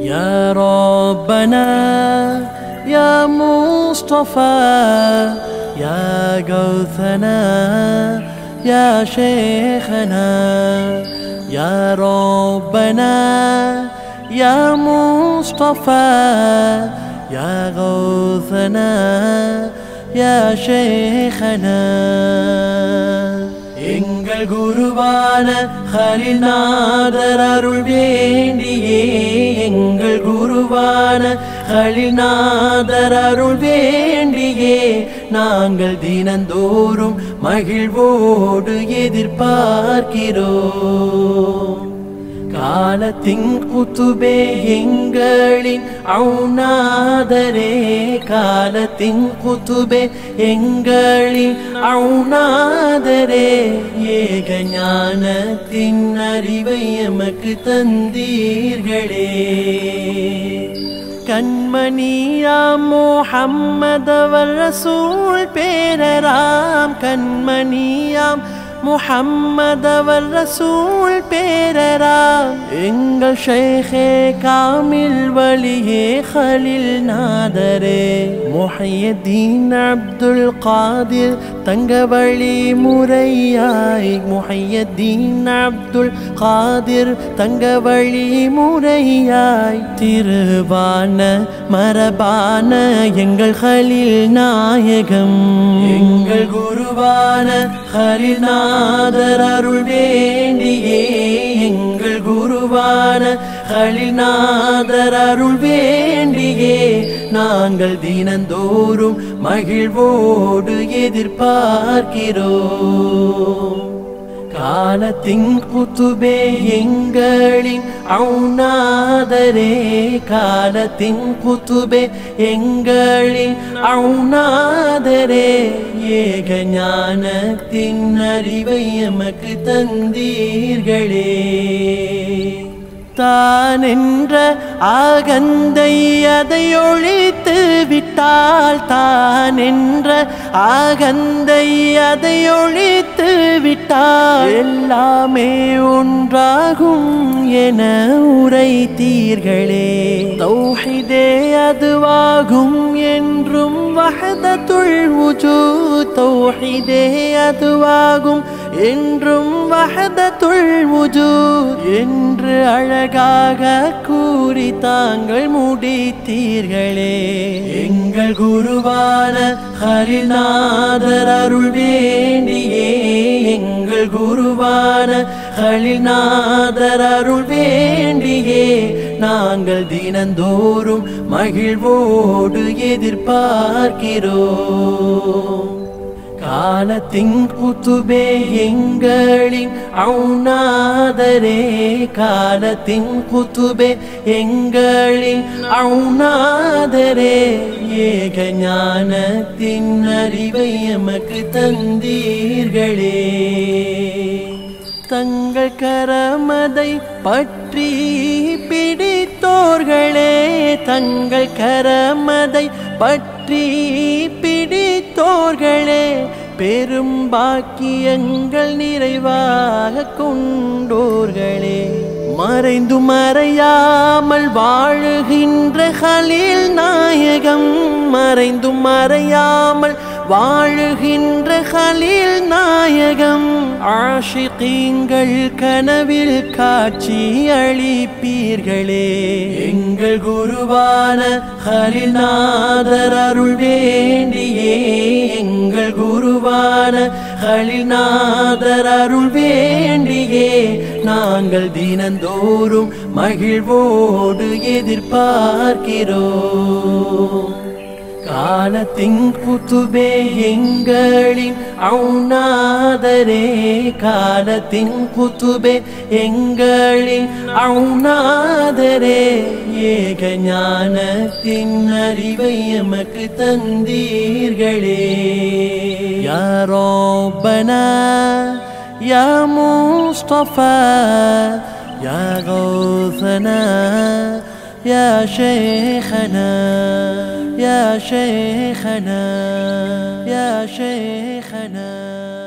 يا ربنا يا مصطفى يا غوثنا يا شيخنا يا ربنا يا مصطفى يا غوثنا يا شيخنا எங்கள் குருவான ஹரிநாதர் அருள் வேண்டியே எங்கள் குருவான ஹரிநாதர் அருள் வேண்டியே நாங்கள் தினந்தோறும் மகிழ்வோடு எதிர்பார்க்கிறோம் காலத்தின் குத்துபே எங்களின் அவுநாதரே காலத்தின் குத்துபே எங்களின் அவுநாதரே ஏக ஞானத்தின் அறிவை எமக்கு தந்தீர்களே கண்மணியாம் முஹம்மதவர் ரசூல் பேரராம் கண்மணியாம் முஹம்மதவர் ரசூல் பேரராம் எங்கள் ஷேഖே காமில் வலியே ஹலில் நாதரே முஹையத்தீன் அப்துல் காதிர் தங்கவழி முறையாய் முஹையத்தீன் அப்துல் காதிர் தங்கவழி முறையாய் திருவான மரபான எங்கள் ஹலில் நாயகம் எங்கள் குருவான ஹரிநாதர் அருள் வேண்டியே எங்கள் குருவான ஹரிநாதர் அருள் வேண்டியே நாங்கள் தினந்தோறும் மகிழ்வோடு எதிர்பார்க்கிறோம் காலத்தின் குத்துபே எங்களின் அவுநாதரே காலத்தின் குத்துபே எங்களின் அவுநாதரே ஏக ஞானத்தின் அறிவை எமக்கு தந்தீர்களே தான் என்ற ஆகந்தை அதை ஒழித்து விட்டால் தான் என்ற ஆகந்தை அதை ஒழித்து விட்டால் எல்லாமே ஒன்றாகும் என உரைத்தீர்களே தௌஹீதே அதுவாகும் என்றும் வஹதத்துல் வுஜூத் தௌஹீதே அதுவாகும் என்றும் வஹதத்துல் வுஜூத் என்று அழகாக கூறி தாங்கள் முடித்தீர்களே எங்கள் குருவான ஹரிநாதர் அருள் வேண்டியே எங்கள் குருவான ஹரிநாதர் அருள் வேண்டியே நாங்கள் தினந்தோறும் மகிழ்வோடு எதிர்பார்க்கிறோம் காலத்தின் குத்துபே எங்களின் அவுநாதரே காலத்தின் குத்துபே எங்களின் அவுநாதரே ஏக ஞானத்தின் அறிவை எமக்கு தந்தீர்களே தங்கள் கரமதை பற்றி பிடித்தோர்களே தங்கள் கரமதை பற்றி பிடித்தோர்களே பெரும் பாக்கியங்கள் நிறைவாக கொண்டோர்களே மறைந்து மறையாமல் வாழுகின்ற ஹலீல் நாயகம் மறைந்து மறையாமல் வாழுகின்ற ஹலீல் நாயகம் ஆஷிகீன்கள் கனவில் காட்சி அளிப்பீர்களே எங்கள் குருவான ஹரிநாதர் அருள் வேண்டியே எங்கள் குருவான ஹரிநாதர் அருள் வேண்டியே நாங்கள் தினந்தோறும் மகிழ்வோடு எதிர்பார்க்கிறோம் காலத்தின் குத்துபே எங்களின் அவுநாதரே காலத்தின் குத்துபே எங்களின் அவுநாதரே ஏக ஞானத்தின் அறிவை எமக்கு தந்தீர்களே யா ரப்பனா யா முஸ்தஃபா யா கௌசனா யா ஷேഖனா يا شيخنا يا شيخنا